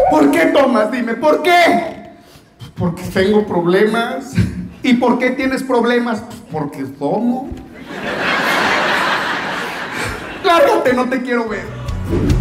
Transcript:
¿Por qué tomas? Dime, ¿por qué? Porque tengo problemas. ¿Y por qué tienes problemas? Porque tomo. Lárgate, no te quiero ver.